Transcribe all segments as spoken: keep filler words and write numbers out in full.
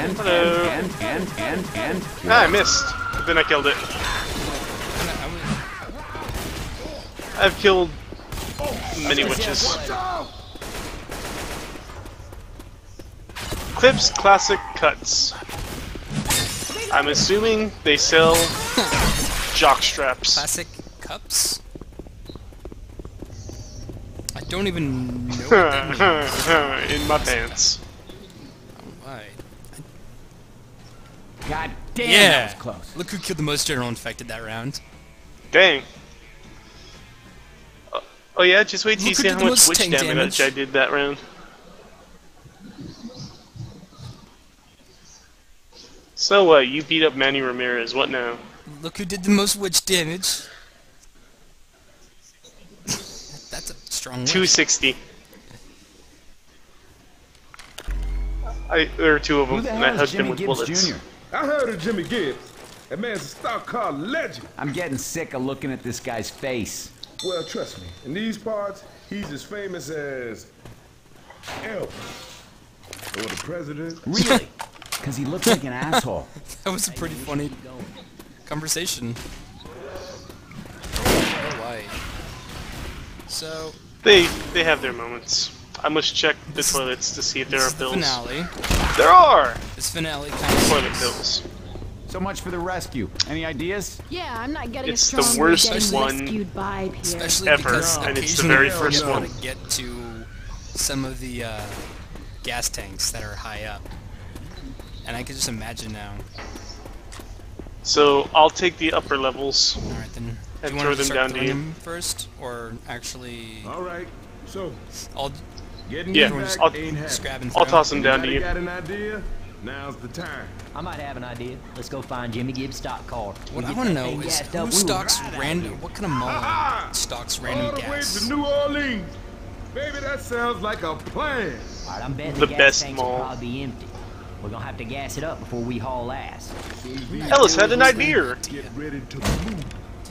and, Hello. and, and, and, and, and. Ah, I missed. But then I killed it. I've killed many witches. Clips, classic cuts. I'm assuming they sell Jock Straps. Classic cups? I don't even know what that means. In my pants. Alright. God damn, Yeah! that was close. Look who killed the most general infected that round. Dang. Uh, oh yeah, just wait till you Look who see did how the much most witch tank damage, damage. I did that round. So what, uh, you beat up Manny Ramirez, what now? Look who did the most witch damage. That's a strong two witch. sixty. I, there were two of them, Who the and I hell is hugged them Jimmy with Gibbs bullets. Junior? I heard of Jimmy Gibbs. That man's a stock car legend. I'm getting sick of looking at this guy's face. Well, trust me, in these parts, he's as famous as Elvis or the president. Really? Because he looks like an asshole. That was a pretty funny conversation. Oh, why? So, They they have their moments. I must check the This- toilets to see if there this are is the pills. finale. There are! This finale kind of Toilet sucks. pills. So much for the rescue. Any ideas? Yeah, I'm not getting It's a the strong worst getting one rescued vibe here. Especially ever, because and it's the occasionally very you first want one. to get to some of the uh, gas tanks that are high up. And I can just imagine now. So I'll take the upper levels. Alright then. And Do you throw want to them start down to throwing you. them first? Or actually... All right, so I'll getting Yeah, you back I'll- ain't just grab happening. and throw. I'll toss them down to Anybody you. got an idea? Now's the time. I might have an idea. Let's go find Jimmy Gibbs' stock car. What We I get want to that know thing is gassed who up, we stocks ride out random... here. What kind of mall stocks random All the way gas? to New Orleans. Baby, that sounds like a plan. All right, I'm betting The the, gas best tanks mall. will probably be empty. We're gonna have to gas it up before we haul ass. Ellis had an idea! Get ready to move.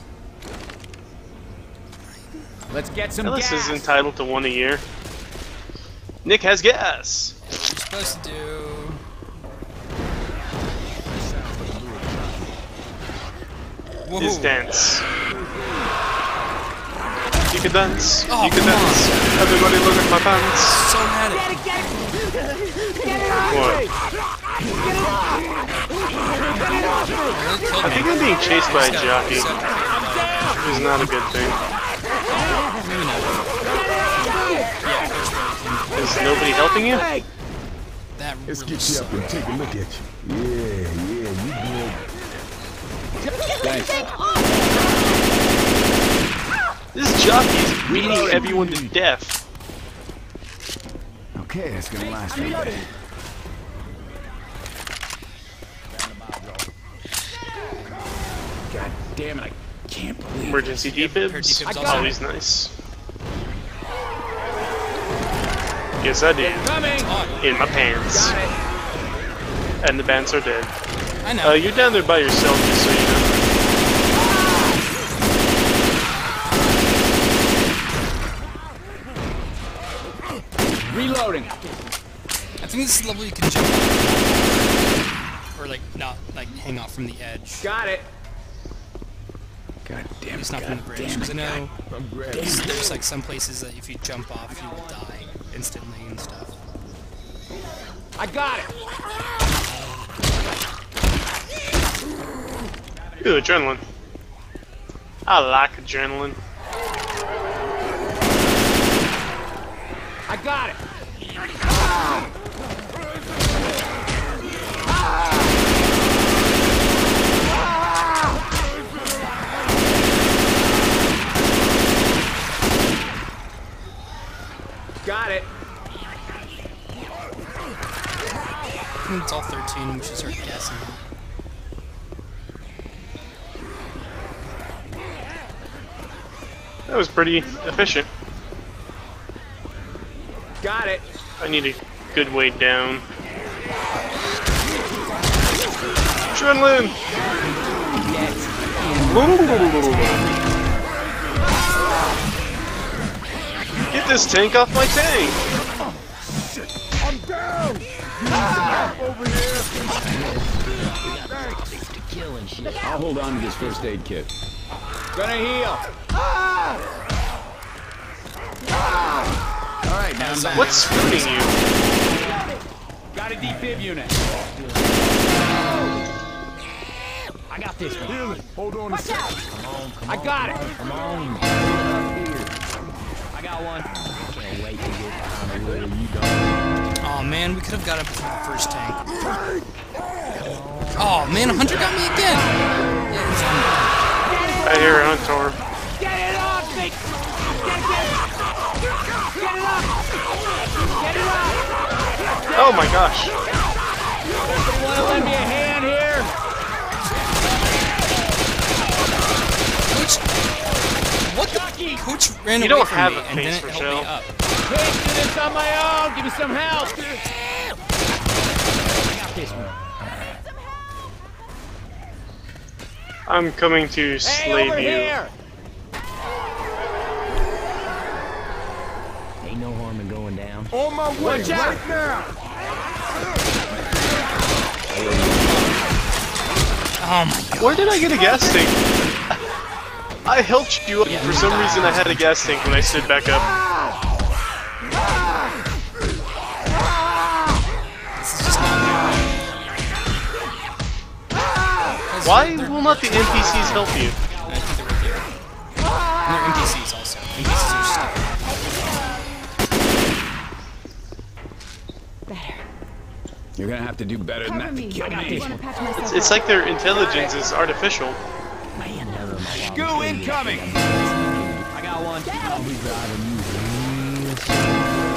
Let's get some Ellis gas. is entitled to one a year. Nick has gas! What you're supposed to do... Whoa. Is dance. You can dance. Oh, you can come dance. Everybody look at my pants. So had it. What? I think I'm being chased by a jockey. Which is not a good thing. Is nobody helping you? That Let's really get you up and take a look at you. Yeah, yeah, you good. This jockey is beating everyone to death. Okay, it's gonna last a bit. God damn it, I can't believe it. Emergency defibs, defibs also. always nice. Yes, I did. In my pants. And the bands are dead. I know. Uh, you're down there by yourself, just so you know. Reloading. I think this is the level you can jump off. Or like, not, like, hang off from the edge. Got it. God At damn least it. not from the God bridge. damn Because I it. know I'm grabbing. there's, there's like some places that if you jump off, you will die instantly and stuff. I got it. Ooh, adrenaline. I like adrenaline. I got it. Got it. I think it's all thirteen, we should start guessing. That was pretty efficient. Got it. I need a good way down. Adrenaline! Get this tank off my tank! I'm down. You need some help over here. I'll hold on to this first aid kit. Gonna heal. All right, now I'm back. What's spooning you? Got a defib unit. I got this one. Hold on a Watch second. out! Come on, come I on. got it. Come on. I got one. Can't wait to get down the way you go. Oh man, we could have got up to the first tank. Oh man, Hunter got me again! Yeah, he's on me. I hear a Hunter. Get it off me! Get it, get it! Get it up! Get it up! Oh my gosh. You wanna lend me a hand here? Coach, what the? Coach ran You away don't from have me a and face, didn't help me Rochelle. up. Can't do this on my own. Give me some help. I got this one. I'm coming to Hey, slave over you. here! Ain't no harm in going down. On my way Watch out. right now. Oh my god. Where did I get a gas tank? I helped you up. For some reason I had a gas tank when I stood back up. This is just not good. Why will not the N P Cs help you? I think they're with you. And they're N P Cs also. N P Cs are stuck. You're gonna have to do better than that to kill me. It's, it's like their intelligence is artificial. Man, never mind. Goo incoming! I got one. I'll be driving you real slow.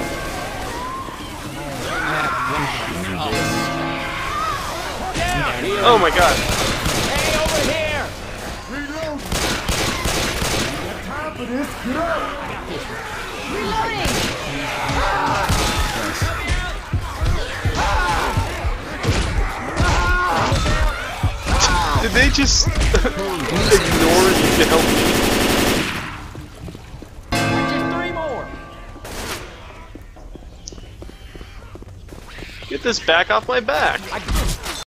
Oh my god. Hey, over here! Reload. Time for this. Get up. Did they just ignore you to help me? Just three more. Get this back off my back. I